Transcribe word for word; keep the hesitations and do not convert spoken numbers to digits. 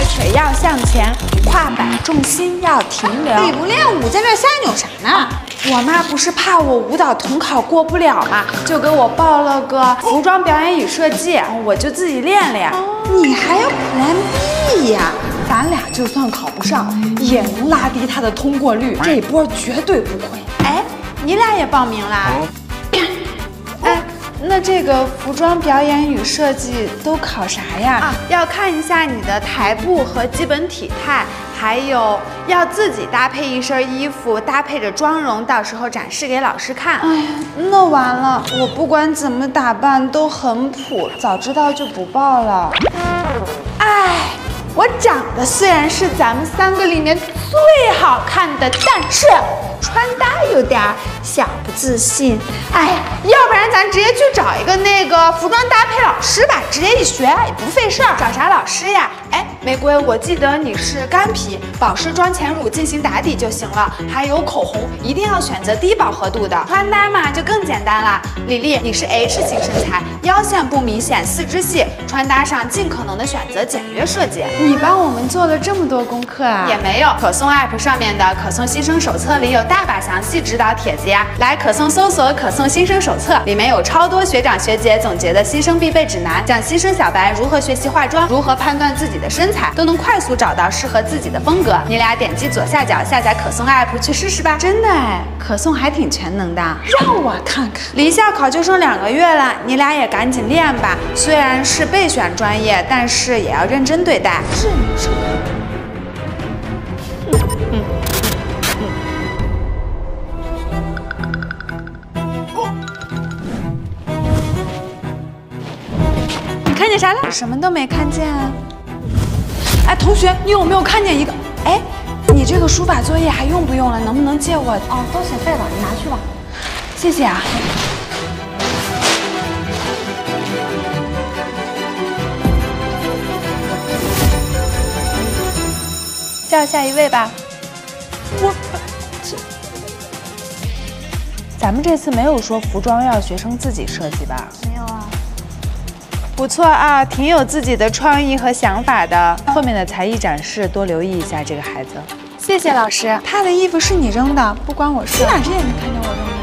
腿要向前，胯板重心要停留。 你不练舞，在这瞎扭啥呢？啊我妈不是怕我舞蹈统考过不了嘛，就给我报了个服装表演与设计，我就自己练练。 哦、你还有 Plan B 呀？咱俩就算考不上，也能拉低他的通过率，这一波绝对不亏。 哎，你俩也报名啦？哎，那这个服装表演与设计都考啥呀？啊，要看一下你的台步和基本体态。 还有要自己搭配一身衣服，搭配着妆容，到时候展示给老师看。哎呀，那完了，我不管怎么打扮都很普，早知道就不报了。哎，我长得虽然是咱们三个里面最好看的，但是穿搭有点小不自信。哎，要不然咱直接去找一个那个服装搭配老师吧，直接一学也不费事儿。找啥老师呀？哎。 玫瑰，我记得你是干皮，保湿妆前乳进行打底就行了。还有口红，一定要选择低饱和度的。穿搭嘛，就更简单了。李丽，你是 H 型身材，腰线不明显，四肢细，穿搭上尽可能的选择简约设计。你帮我们做了这么多功课啊？也没有，可颂 app 上面的可颂新生手册里有大把详细指导帖子呀。来可颂搜索可颂新生手册，里面有超多学长学姐总结的新生必备指南，讲新生小白如何学习化妆，如何判断自己的身材。 都能快速找到适合自己的风格。你俩点击左下角下载可颂 app 去试试吧。真的哎，可颂还挺全能的。 让我看看， 离校考就剩两个月了，你俩也赶紧练吧。虽然是备选专业，但是也要认真对待。 认真。嗯嗯。 你看见啥了？什么都没看见啊。 哎，同学，你有没有看见一个？ 哎，你这个书法作业还用不用了？能不能借我？ 哦，都写废了，你拿去吧。 谢谢啊。叫下一位吧。我，这，咱们这次没有说服装要学生自己设计吧？ 没有啊。 不错啊，挺有自己的创意和想法的。后面的才艺展示多留意一下这个孩子。谢谢老师，他的衣服是你扔的，不关我事。 你哪只眼睛看见我扔的？